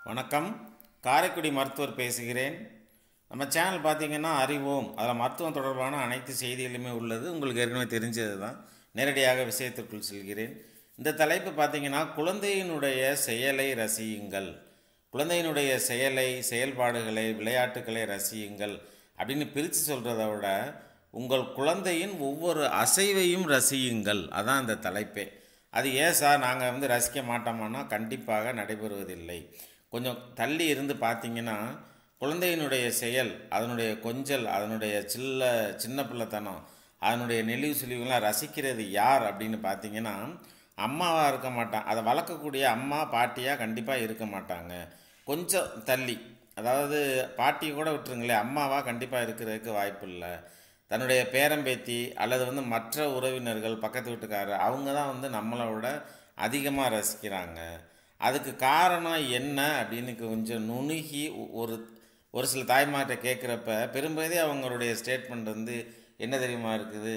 வணக்கம். காரைக்குடி மருத்துவர் பேசுகிறேன். நம்ம சேனல் பார்த்தீங்கன்னா அறிவோம், அதில் மருத்துவம் தொடர்பான அனைத்து செய்திகளுமே உள்ளது. உங்களுக்கு ஏற்கனவே தெரிஞ்சது தான். நேரடியாக விஷயத்திற்குள் செல்கிறேன். இந்த தலைப்பு பார்த்தீங்கன்னா குழந்தையினுடைய செயலை ரசியுங்கள், குழந்தையினுடைய செயலை, செயல்பாடுகளை, விளையாட்டுக்களை ரசியுங்கள் அப்படின்னு பிரித்து சொல்கிறத விட உங்கள் குழந்தையின் ஒவ்வொரு அசைவையும் ரசியுங்கள், அதான் அந்த தலைப்பே. அது ஏன் சார் நாங்கள் ரசிக்க மாட்டோமான்னா கண்டிப்பாக நடைபெறுவதில்லை. கொஞ்சம் தள்ளி இருந்து பார்த்தீங்கன்னா குழந்தையினுடைய செயல், அதனுடைய கொஞ்சல், அதனுடைய சின்ன பிள்ளைத்தனம், அதனுடைய நெளிவு சுழிவுகள்லாம் ரசிக்கிறது யார் அப்படின்னு பார்த்தீங்கன்னா அம்மாவாக இருக்க மாட்டான். அதை வளர்க்கக்கூடிய அம்மா பாட்டியாக கண்டிப்பாக இருக்க மாட்டாங்க. கொஞ்சம் தள்ளி, அதாவது பாட்டியை கூட விட்டுருங்களே, அம்மாவாக கண்டிப்பாக இருக்கிறதுக்கு வாய்ப்பு இல்லை. தன்னுடைய பேரம்பேத்தி அல்லது மற்ற உறவினர்கள், பக்கத்து வீட்டுக்காரர், அவங்க தான் நம்மளை விட அதிகமாக ரசிக்கிறாங்க. அதுக்கு காரணம் என்ன அப்படின்னு கொஞ்சம் நுணுகி ஒரு ஒரு சில தாய்மார்கிட்ட கேட்குறப்ப பெரும்பகுதி அவங்களுடைய ஸ்டேட்மெண்ட் என்ன தெரியுமா இருக்குது,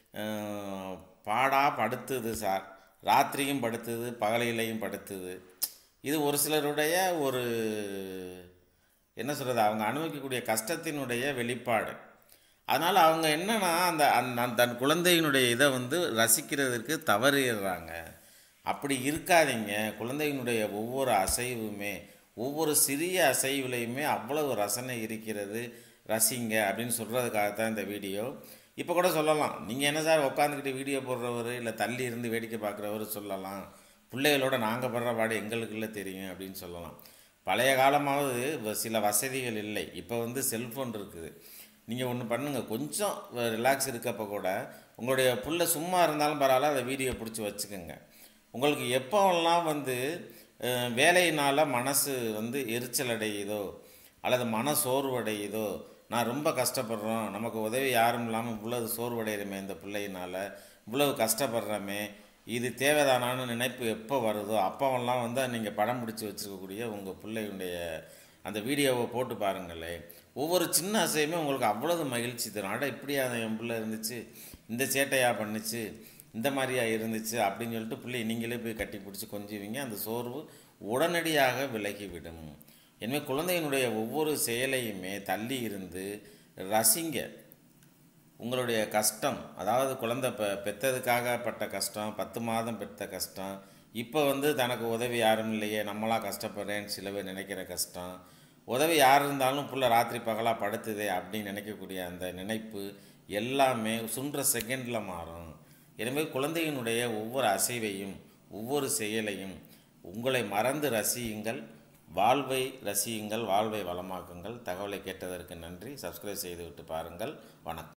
பாடா படுத்துது சார், ராத்திரியும் படுத்துது, பகலையிலையும் படுத்துது. இது ஒரு சிலருடைய ஒரு என்ன சொல்கிறது, அவங்க அனுபவிக்கக்கூடிய கஷ்டத்தினுடைய வெளிப்பாடு. அதனால் அவங்க என்னென்னா அந்த தன் குழந்தையினுடைய இதை ரசிக்கிறதுக்கு தவறிடுறாங்க. அப்படி இருக்காதீங்க. குழந்தையினுடைய ஒவ்வொரு அசைவுமே, ஒவ்வொரு சிறிய அசைவுலையுமே அவ்வளவு ரசனை இருக்கிறது, ரசிங்க அப்படின்னு சொல்கிறதுக்காகத்தான் இந்த வீடியோ. இப்போ கூட சொல்லலாம், நீங்கள் என்ன சார் உட்காந்துக்கிட்டு வீடியோ போடுறவர், இல்லை தள்ளி இருந்து வேடிக்கை பார்க்குறவர் சொல்லலாம், பிள்ளைகளோட நாங்கள் படுற பாடு எங்களுக்குள்ள தெரியும் அப்படின்னு சொல்லலாம். பழைய காலமாவது சில வசதிகள் இல்லை. இப்போ செல்ஃபோன் இருக்குது. நீங்கள் ஒன்று பண்ணுங்கள், கொஞ்சம் ரிலாக்ஸ் இருக்கப்போ கூட உங்களுடைய புள்ள சும்மா இருந்தாலும் பரவாயில்ல, அதை வீடியோ பிடிச்சி வச்சுக்கோங்க. உங்களுக்கு எப்போல்லாம் வேலையினால் மனசு எரிச்சல் அடையுதோ அல்லது மன சோர்வடையுதோ, நான் ரொம்ப கஷ்டப்படுறோம், நமக்கு உதவி யாரும் இல்லாமல் இவ்வளவு சோர்வடைகிறோமே, இந்த பிள்ளையினால் இவ்வளவு கஷ்டப்படுறோமே, இது தேவைதானான்னு நினைப்பு எப்போ வருதோ அப்போவெல்லாம் நீங்கள் படம் பிடிச்சி வச்சுருக்கக்கூடிய உங்கள் பிள்ளையுடைய அந்த வீடியோவை போட்டு பாருங்களேன். ஒவ்வொரு சின்ன அசையுமே உங்களுக்கு அவ்வளவு மகிழ்ச்சி தரும். அட இப்படியா என் பிள்ளை இருந்துச்சு, இந்த சேட்டையாக பண்ணிச்சு, இந்த மாதிரியா இருந்துச்சு அப்படின்னு சொல்லிட்டு பிள்ளை நீங்களே போய் கட்டி பிடிச்சி கொஞ்சுவீங்க. அந்த சோர்வு உடனடியாக விலகிவிடும். எனவே குழந்தையினுடைய ஒவ்வொரு செயலையுமே தள்ளி இருந்து ரசிங்க. உங்களுடைய கஷ்டம், அதாவது குழந்தை பெற்றதுக்காக பட்ட கஷ்டம், 10 மாதம் பெற்ற கஷ்டம், இப்போ தனக்கு உதவி யாரும் இல்லையே, நம்மளாக கஷ்டப்படுறேன்னு சில பேர் நினைக்கிற கஷ்டம், உதவி யார் இருந்தாலும் புள்ள ராத்திரி பகலாக படுத்துதே அப்படின்னு நினைக்கக்கூடிய அந்த நினைப்பு எல்லாமே சுன்ற செகண்டில் மாறும். எனவே குழந்தையினுடைய ஒவ்வொரு அசைவையும், ஒவ்வொரு செயலையும் உங்களை மறந்து ரசியுங்கள், வாழ்வை ரசியுங்கள், வாழ்வை வளமாக்குங்கள். தகவலை கேட்டதற்கு நன்றி. சப்ஸ்கிரைப் செய்துவிட்டு பாருங்கள். வணக்கம்.